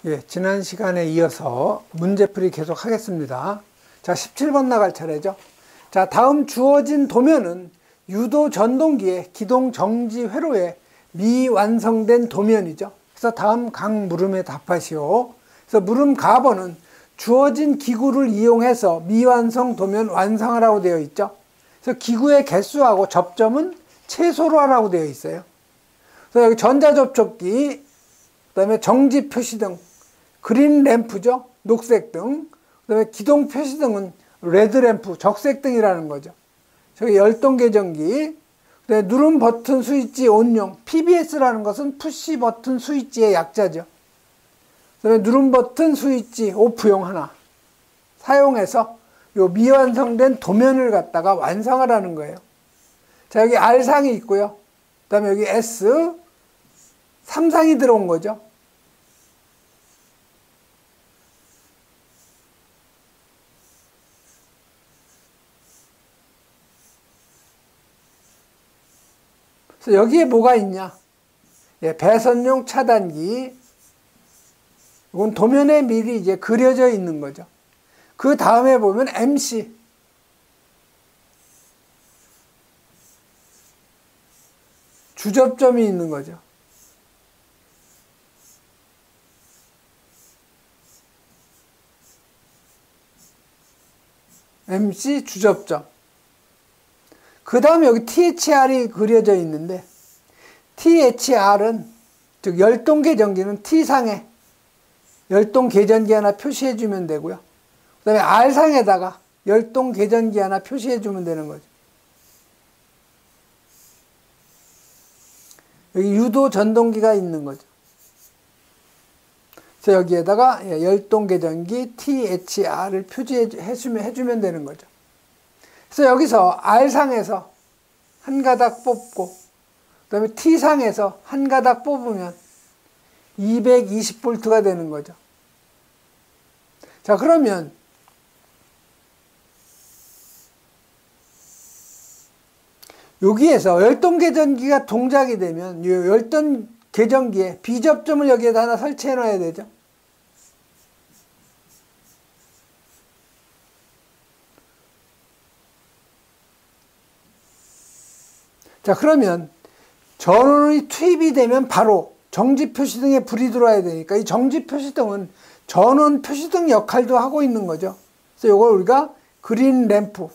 예, 지난 시간에 이어서 문제풀이 계속 하겠습니다. 자, 17번 나갈 차례죠. 자, 다음 주어진 도면은 유도 전동기의 기동 정지 회로에 미완성된 도면이죠. 그래서 다음 각 물음에 답하시오. 그래서 물음 가번은 주어진 기구를 이용해서 미완성 도면 완성하라고 되어 있죠. 그래서 기구의 개수하고 접점은 최소로 하라고 되어 있어요. 그래서 여기 전자접촉기, 그 다음에 정지 표시등, 그린 램프죠. 녹색 등. 그 다음에 기동 표시등은 레드 램프, 적색 등이라는 거죠. 저기 열동 계정기, 그다음에 누름 버튼 스위치 온용, PBS라는 것은 푸시 버튼 스위치의 약자죠. 그다음에 누름 버튼 스위치 오프용 하나 사용해서 요 미완성된 도면을 갖다가 완성하라는 거예요. 자, 여기 R상이 있고요. 그다음에 여기 S 3상이 들어온 거죠. 그래서 여기에 뭐가 있냐? 예, 배선용 차단기. 이건 도면에 미리 이제 그려져 있는 거죠. 그 다음에 보면 MC. 주접점이 있는 거죠. MC 주접점. 그 다음에 여기 THR이 그려져 있는데, THR은, 즉, 열동 계전기는 T상에 열동 계전기 하나 표시해 주면 되고요. 그 다음에 R상에다가 열동 계전기 하나 표시해 주면 되는 거죠. 여기 유도 전동기가 있는 거죠. 그래서 여기에다가 열동 계전기 THR을 표시해 주면 되는 거죠. 그래서 여기서 R상에서 한 가닥 뽑고, 그 다음에 T상에서 한 가닥 뽑으면 220V가 되는 거죠. 자, 그러면 여기에서 열동 계전기가 동작이 되면 이 열동 계전기에 비접점을 여기에다 하나 설치해 놔야 되죠. 자, 그러면 전원이 투입이 되면 바로 정지 표시등에 불이 들어와야 되니까 이 정지 표시등은 전원 표시등 역할도 하고 있는 거죠. 그래서 이걸 우리가 그린 램프,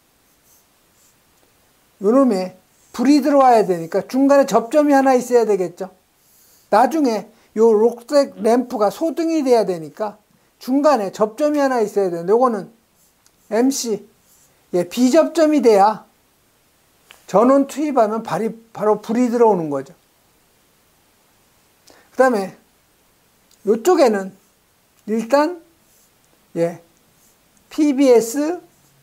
요놈에 불이 들어와야 되니까 중간에 접점이 하나 있어야 되겠죠. 나중에 요 녹색 램프가 소등이 돼야 되니까 중간에 접점이 하나 있어야 되는데 요거는 MC, 비접점이 돼야 전원 투입하면 바로 불이 들어오는 거죠. 그 다음에 이쪽에는 일단 PBS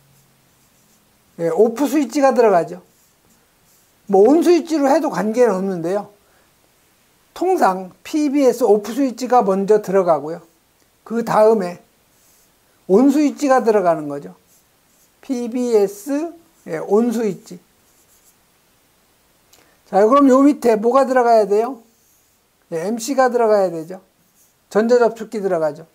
오프 스위치가 들어가죠. 뭐 온 스위치로 해도 관계는 없는데요. 통상 PBS 오프 스위치가 먼저 들어가고요. 그 다음에 온 스위치가 들어가는 거죠. PBS 온 스위치. 자, 그럼 요 밑에 뭐가 들어가야 돼요? MC가 들어가야 되죠. 전자접촉기 들어가죠.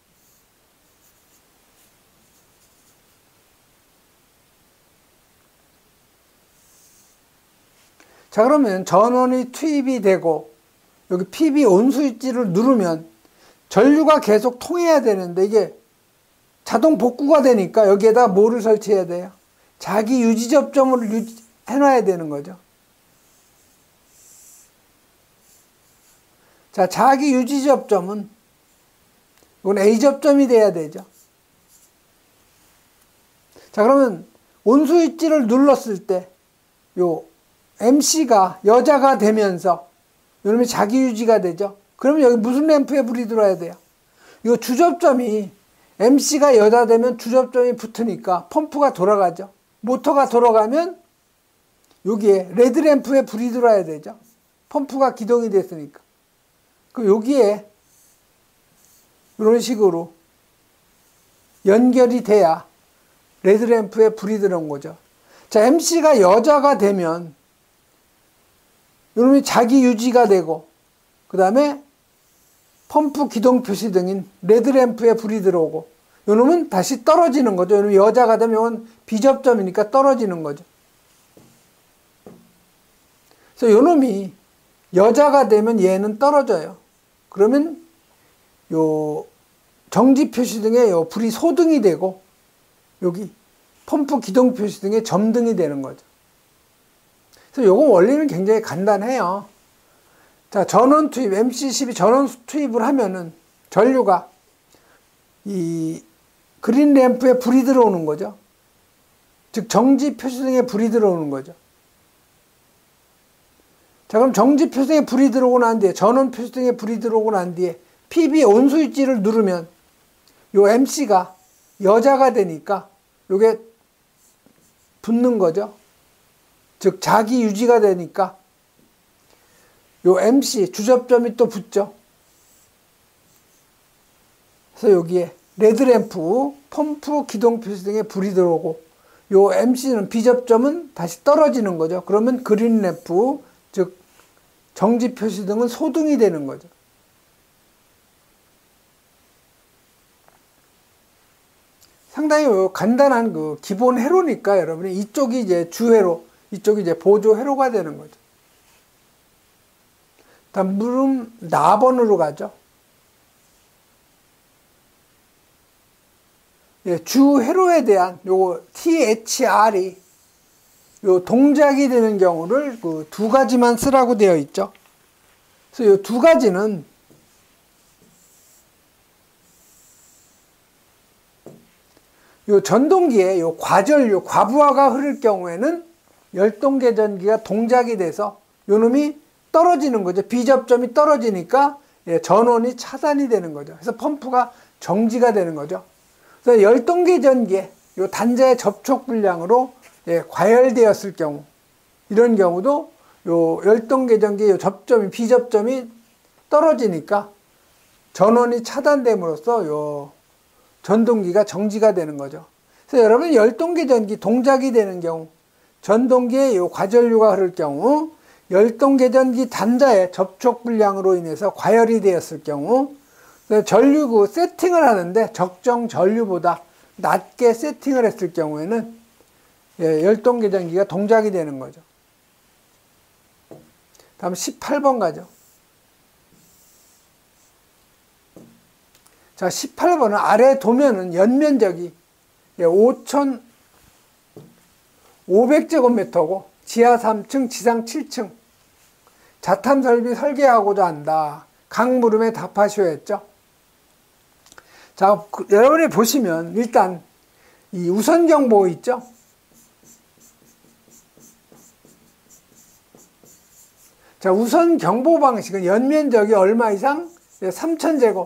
자, 그러면 전원이 투입이 되고 여기 PB 온 스위치를 누르면 전류가 계속 통해야 되는데 이게 자동 복구가 되니까 여기에다 뭐를 설치해야 돼요? 자기 유지 접점을 해놔야 되는 거죠. 자, 자기 유지 접점은 이건 A 접점이 돼야 되죠. 자, 그러면 온 스위치를 눌렀을 때 요 MC가 여자가 되면서 이놈이 자기 유지가 되죠. 그러면 여기 무슨 램프에 불이 들어야 돼요? 요 주접점이 MC가 여자 되면 주접점이 붙으니까 펌프가 돌아가죠. 모터가 돌아가면 여기에 레드 램프에 불이 들어야 되죠. 펌프가 기동이 됐으니까. 그 여기에 이런 식으로 연결이 돼야 레드램프에 불이 들어온 거죠. 자, MC가 여자가 되면 이놈이 자기 유지가 되고 그 다음에 펌프 기동 표시 등인 레드램프에 불이 들어오고, 요놈은 다시 떨어지는 거죠. 요놈 여자가 되면 이건 비접점이니까 떨어지는 거죠. 그래서 요놈이 여자가 되면 얘는 떨어져요. 그러면 요 정지 표시 등에 요 불이 소등이 되고, 여기 펌프 기동 표시 등에 점등이 되는 거죠. 그래서 요거 원리는 굉장히 간단해요. 자, 전원 투입, MC12 전원 투입을 하면은 전류가 이 그린 램프에 불이 들어오는 거죠. 즉 정지 표시 등에 불이 들어오는 거죠. 자, 그럼 정지 표시 등에 불이 들어오고 난 뒤에, 전원 표시 등에 불이 들어오고 난 뒤에 PB 온 스위치를 누르면 요 MC가 여자가 되니까 요게 붙는 거죠. 즉 자기 유지가 되니까 요 MC 주접점이 또 붙죠. 그래서 여기에 레드램프, 펌프, 기동 표시 등에 불이 들어오고, 요 MC는 비접점은 다시 떨어지는 거죠. 그러면 그린 램프, 즉 정지 표시 등은 소등이 되는 거죠. 상당히 간단한 그 기본 회로니까 여러분이 이쪽이 이제 주회로, 이쪽이 이제 보조 회로가 되는 거죠. 다음 물음 4번으로 가죠. 예, 주 회로에 대한 요 THR이 요 동작이 되는 경우를 그 두 가지만 쓰라고 되어 있죠. 그래서 요 두 가지는 요 전동기에 요 과전류, 과부하가 흐를 경우에는 열동계전기가 동작이 돼서 요 놈이 떨어지는 거죠. 비접점이 떨어지니까 예, 전원이 차단이 되는 거죠. 그래서 펌프가 정지가 되는 거죠. 그래서 열동계전기에 요 단자의 접촉 불량으로 예, 과열되었을 경우, 이런 경우도 요 열동계전기의 요 접점이, 비접점이 떨어지니까 전원이 차단됨으로써 요 전동기가 정지가 되는 거죠. 그래서 여러분 열동계전기 동작이 되는 경우, 전동기에 요 과전류가 흐를 경우, 열동계전기 단자의 접촉 불량으로 인해서 과열이 되었을 경우, 전류구 세팅을 하는데 적정 전류보다 낮게 세팅을 했을 경우에는 예, 열동계전기가 동작이 되는 거죠. 다음 18번 가죠. 자, 18번은 아래 도면은 연면적이 5,500제곱미터고 지하 3층, 지상 7층 자탐 설비 설계하고자 한다. 각 물음에 답하시오 했죠. 자, 여러분이 보시면 일단 이 우선 경보 있죠. 자, 우선 경보 방식은 연면적이 얼마 이상? 3,000제곱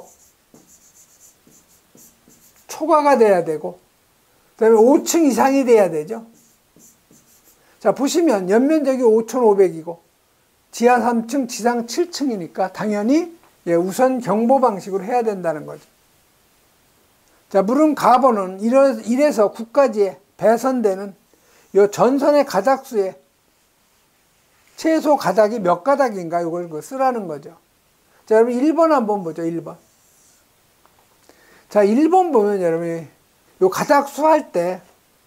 초과가 돼야 되고, 그 다음에 5층 이상이 돼야 되죠. 자, 보시면 연면적이 5,500이고 지하 3층, 지상 7층이니까 당연히 예, 우선 경보 방식으로 해야 된다는 거죠. 자, 물음 가번은 1에서 9까지의 배선되는 이 전선의 가닥수에 최소 가닥이 몇 가닥인가 이걸 쓰라는 거죠. 자, 여러분 1번 한번 보죠. 1번. 자, 1번 보면 여러분이 요 가닥수 할 때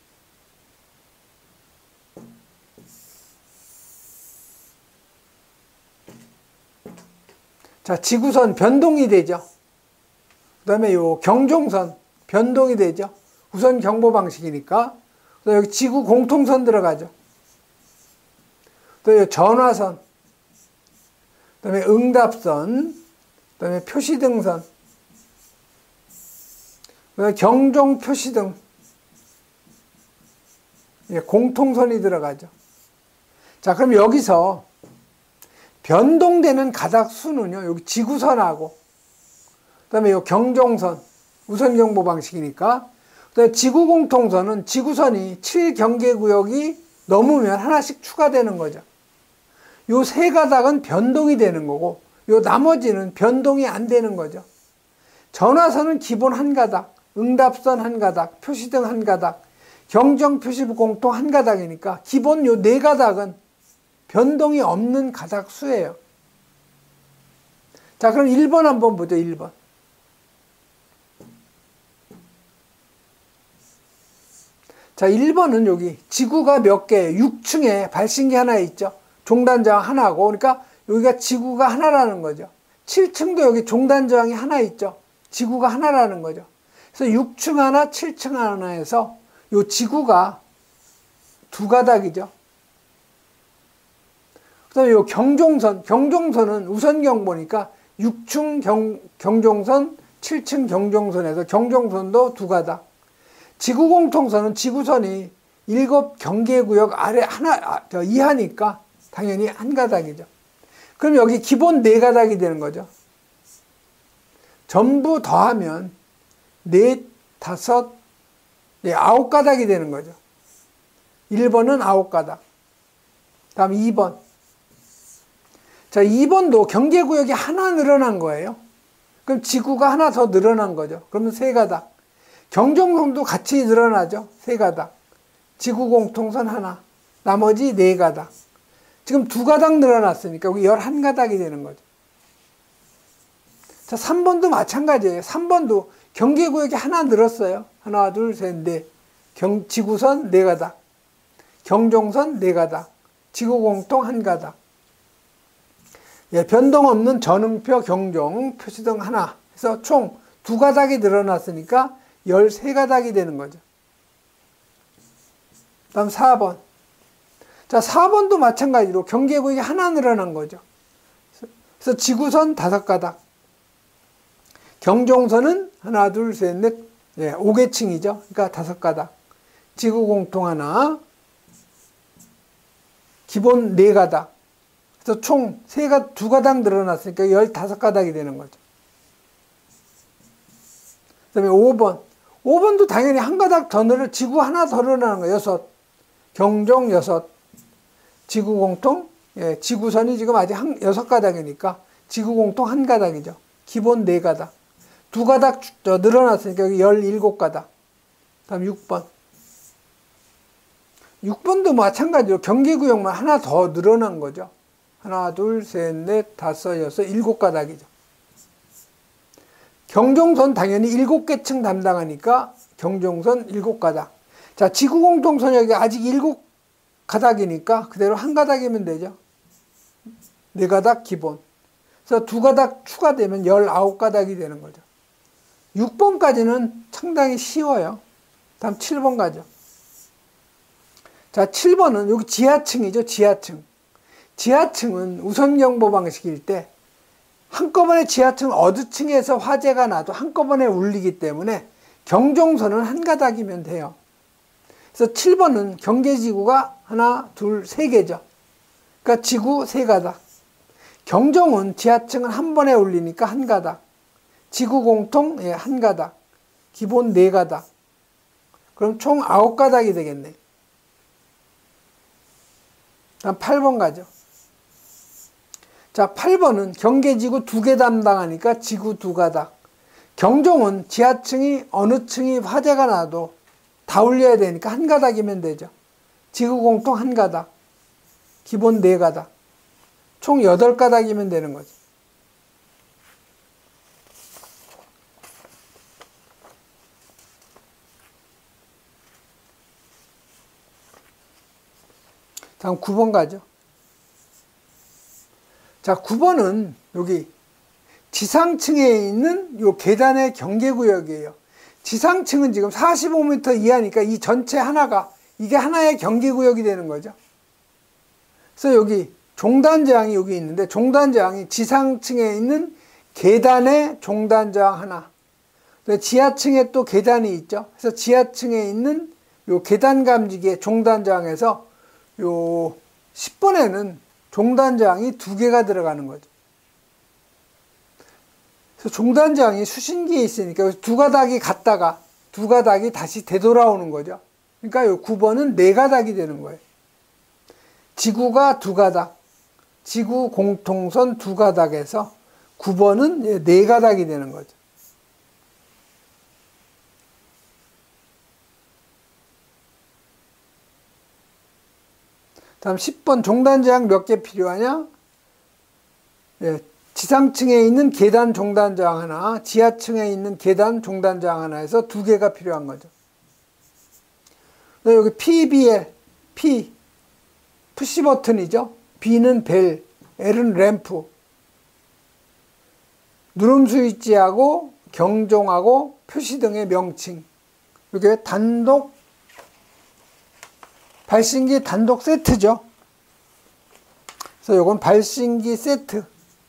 자, 지구선 변동이 되죠. 그 다음에 요 경종선 변동이 되죠. 우선 경보 방식이니까. 또 여기 지구 공통선 들어가죠. 또 여기 전화선, 그 다음에 응답선, 그 다음에 표시등선, 그 다음에 경종 표시등, 공통선이 들어가죠. 자, 그럼 여기서 변동되는 가닥수는요, 여기 지구선하고, 그 다음에 요 경종선, 우선경보 방식이니까, 그 다음에 지구공통선은 지구선이 7경계구역이 넘으면 하나씩 추가되는 거죠. 요 세 가닥은 변동이 되는 거고, 요 나머지는 변동이 안 되는 거죠. 전화선은 기본 한 가닥, 응답선 한 가닥, 표시등 한 가닥, 경정표시부 공통 한 가닥이니까 기본 요 네 가닥은 변동이 없는 가닥수예요. 자, 그럼 1번 한번 보죠. 1번. 자, 1번은 여기 지구가 몇 개, 6층에 발신기 하나 있죠. 종단저항 하나고, 그러니까 여기가 지구가 하나라는 거죠. 7층도 여기 종단저항이 하나 있죠. 지구가 하나라는 거죠. 그래서 6층 하나, 7층 하나에서 요 지구가 두 가닥이죠. 그 다음에 요 경종선은 우선경 보니까 6층 경종선, 7층 경종선에서 경종선도 두 가닥. 지구공통선은 지구선이 7경계구역 아래 이하니까 당연히 한 가닥이죠. 그럼 여기 기본 4가닥이 되는 거죠. 전부 더하면 4, 5, 9가닥이 되는 거죠. 1번은 9가닥. 다음 2번. 자, 2번도 경계구역이 하나 늘어난 거예요. 그럼 지구가 하나 더 늘어난 거죠. 그러면 3가닥. 경종선도 같이 늘어나죠. 3가닥. 지구공통선 하나. 나머지 4가닥. 지금 2가닥 늘어났으니까 여기 11가닥이 되는 거죠. 자, 3번도 마찬가지예요. 3번도 경계구역이 하나 늘었어요. 하나, 둘, 셋, 넷. 지구선 4가닥. 경종선 4가닥. 지구공통 1가닥. 예, 변동 없는 전응표, 경종, 표시등 하나. 그래서 총 2가닥이 늘어났으니까 13가닥이 되는 거죠. 다음 4번. 자, 4번도 마찬가지로 경계구역이 하나 늘어난 거죠. 그래서 지구선 5가닥. 경종선은 하나, 둘, 셋, 넷, 5계층이죠. 그러니까 5가닥. 지구공통 하나. 기본 4가닥. 그래서 총 2가닥 늘어났으니까 15가닥이 되는 거죠. 그 다음에 5번. 5번도 당연히 1가닥 더 지구 하나 더 늘어나는 거예요. 6. 경종 6. 지구공통, 지구선이 지금 아직 6가닥이니까 지구공통 1가닥이죠. 기본 4가닥. 2가닥 늘어났으니까 여기 17가닥. 다음 6번. 6번도 마찬가지로 경계구역만 하나 더 늘어난 거죠. 하나, 둘, 셋, 넷, 5, 6, 7가닥이죠. 경종선 당연히 7계층 담당하니까 경종선 7가닥. 자, 지구공통선 여기 아직 7가닥이니까 그대로 1가닥이면 되죠. 4가닥 기본. 그래서 2가닥 추가되면 19가닥이 되는 거죠. 6번까지는 상당히 쉬워요. 다음 7번 가죠. 자, 7번은 여기 지하층이죠. 지하층. 지하층은 우선경보 방식일 때 한꺼번에 지하층 어느 층에서 화재가 나도 한꺼번에 울리기 때문에 경종선은 1가닥이면 돼요. 그래서 7번은 경계지구가 하나, 둘, 3개죠. 그러니까 지구 3가닥. 경종은 지하층은 한 번에 울리니까 1가닥. 지구 공통 1가닥. 기본 4가닥. 그럼 총 9가닥이 되겠네. 다음 8번 가죠. 자, 8번은 경계지구 2개 담당하니까 지구 2가닥. 경종은 지하층이 어느 층이 화재가 나도 다 울려야 되니까 1가닥이면 되죠. 지구 공통 1가닥. 기본 4가닥. 총 8가닥이면 되는 거죠. 다음 9번 가죠. 자, 9번은 여기 지상층에 있는 요 계단의 경계구역이에요. 지상층은 지금 45m 이하니까 이 전체 하나가 이게 하나의 경계구역이 되는 거죠. 그래서 여기 종단저항이 여기 있는데 종단저항이 지상층에 있는 계단의 종단저항 하나. 지하층에 또 계단이 있죠. 그래서 지하층에 있는 요 계단 감지기의 종단저항에서 요 10번에는 종단저항이 2개가 들어가는 거죠. 그래서 종단저항이 수신기에 있으니까 2가닥이 갔다가 2가닥이 다시 되돌아오는 거죠. 그러니까 요 9번은 4가닥이 되는 거예요. 지구가 2가닥, 지구 공통선 2가닥에서 9번은 4가닥이 되는 거죠. 다음 10번 종단저항 몇 개 필요하냐? 지상층에 있는 계단 종단 저항 하나, 지하층에 있는 계단 종단 저항 하나에서 두 개가 필요한 거죠. 여기 PBL, P, 푸시 버튼이죠. B는 벨, L은 램프. 누름 스위치하고 경종하고 표시등의 명칭. 이게 단독, 발신기 단독 세트죠. 그래서 이건 발신기 세트.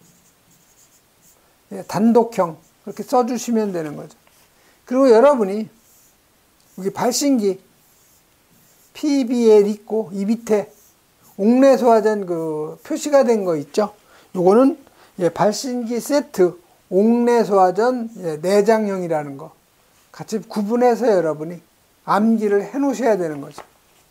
단독형. 그렇게 써주시면 되는 거죠. 그리고 여러분이 여기 발신기 PBL 있고 이 밑에 옥내 소화전 그 표시가 된 거 있죠. 요거는 발신기 세트 옥내 소화전 내장형이라는 거 같이 구분해서 여러분이 암기를 해 놓으셔야 되는 거죠.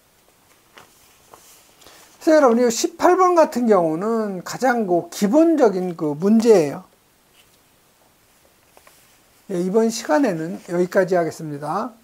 그래서 여러분이 18번 같은 경우는 가장 기본적인 그 문제예요. 이번 시간에는 여기까지 하겠습니다.